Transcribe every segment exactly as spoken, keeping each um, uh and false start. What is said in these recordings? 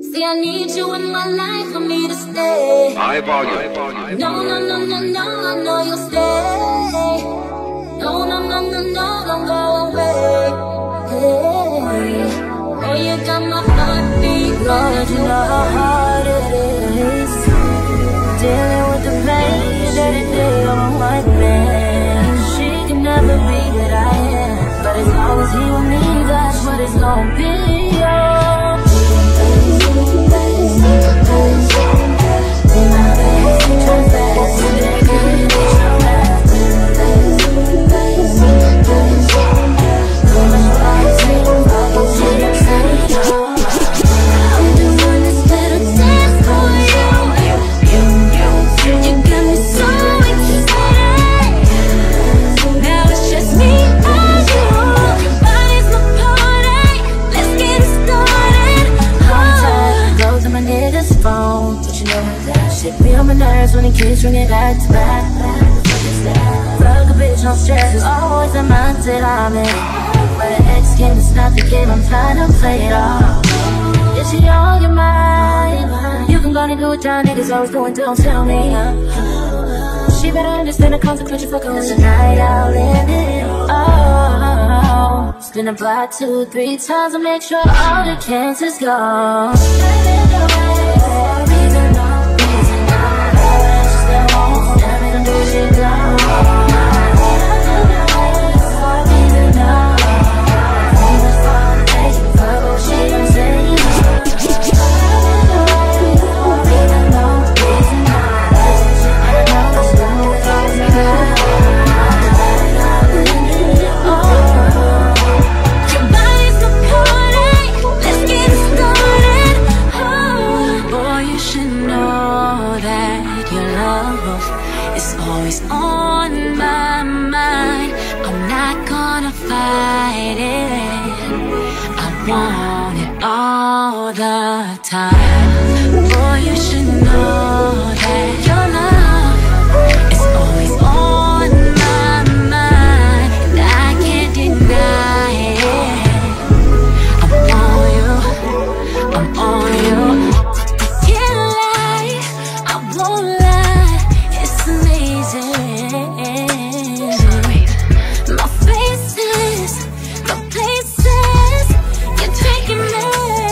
See, I need you in my life for me to stay. High volume. No, no, no, no, no, I know you'll stay. No, no, no, no, no, don't go away. Hey, oh, you got my heartbeat. Lord, you know how hard it is dealing with the pain that it did on my man. She can never be what I am, but as long as he with me, that's what it's gonna be. When the kids ring it back to back, fuck a bitch, no stress. It's always the mindset I'm in. But an ex game is not the game, I'm trying to play it off. Is she on your mind? You can go and do it, y'all niggas always going, don't tell me. She better understand the consequences, fucking with tonight, I'll end it. Oh, spin a block two, three times to make sure all the cancers go. All the time, boy, you should know that your love is always on my mind, and I can't deny it. I'm on you, I'm on you. Can't lie, I won't lie, it's amazing. My faces, the places you're taking me.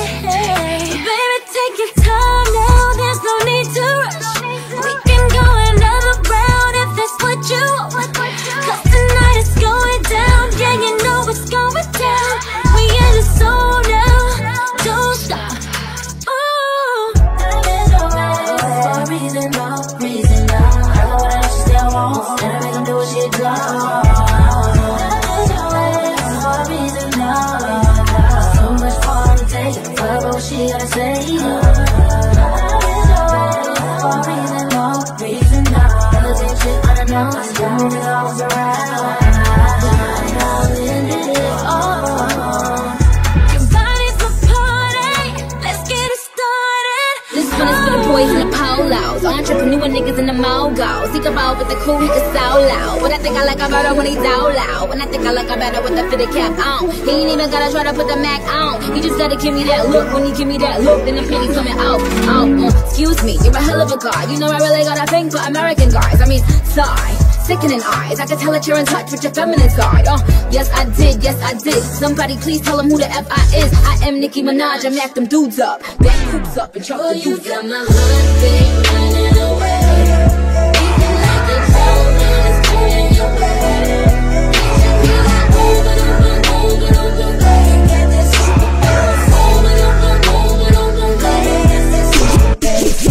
Entrepreneur niggas in the mogul. Think about with the cool, he can so loud. When I think I like him better when he's out loud. When I think I like him better with the fitted cap on. He ain't even gotta try to put the Mac on. He just gotta give me that look. When he give me that look, then the penny's coming out. Oh, uh, excuse me, you're a hell of a guy. You know I really got a thing for American guys. I mean, sigh. Sickening eyes, I can tell that you're in touch with your feminine side. Oh, yes I did, yes I did. Somebody please tell him who the F I is. I am Nicki Minaj, I mack them dudes up. Back coops up and truck the dudes up. You got my heartbeat running away. Beating like a drum and it's turning your way. Over and over, over and over, can't get this. Over and over, over and over, can't get this.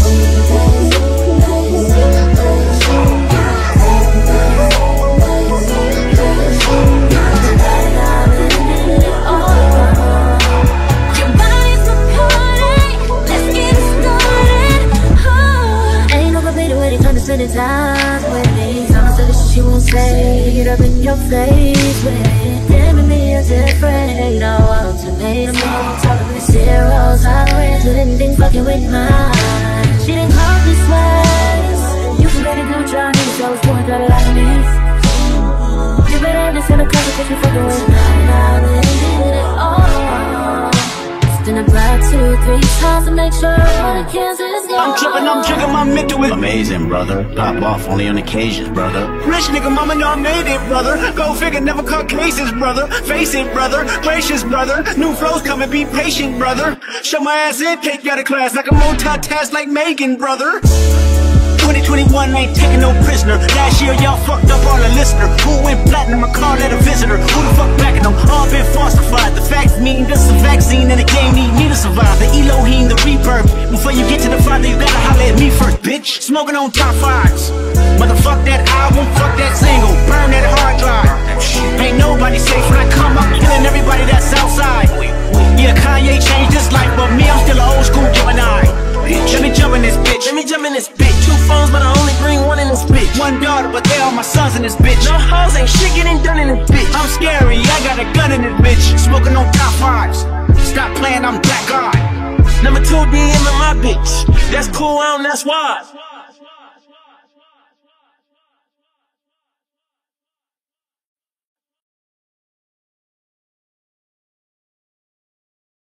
Spending time with me, some stuff that she won't say. Get up in your face with it. Damn me as different. Ain't no ultimatum. Talking with zero tolerance with anything fucking with mine. She didn't call this way. You can better do try me, so I was going through a lot of me. You better understand the consequences you fucking with mine. Now we did it all. Spin a block to two, three times to make sure all the cancer is gone. I'm tripping, I'm triggering my mental with amazing, brother. Pop off only on occasions, brother. Rich nigga mama know I made it, brother. Go figure, never caught cases, brother. Face it, brother. Gracious, brother. New flows coming, be patient, brother. Show my ass in, cake out of class like a multitask like Megan, brother. twenty twenty-one ain't taking no prisoner. Last year y'all fucked up all the listener. Who went platinum? I call that a visitor. Who the fuck backing them? All been falsified. The facts mean this is a vaccine and the game need me to survive. The Elohim, the rebirth. Before you get to the father, you gotta holler at me first, bitch. Smoking on top fives. Motherfuck that album, fuck that single. Burn that hard drive. Ain't nobody safe when I come up killing everybody that's outside. Yeah, Kanye changed his life, but me, I'm still an old school Gemini. Let me jump in this bitch. Let me jump in this bitch. Two phones, but I only bring one in this bitch. One daughter, but they all my sons in this bitch. No hoes, ain't shit getting done in this bitch. I'm scary, I got a gun in this bitch. Smoking on top fives. Stop playing, I'm Black God. Number two D M in my bitch. That's cool, I don't, that's why.